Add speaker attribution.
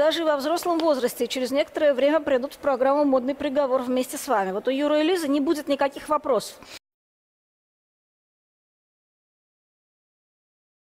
Speaker 1: даже во взрослом возрасте через некоторое время придут в программу «Модный приговор» вместе с вами. Вот у Юры и Лизы не будет никаких вопросов.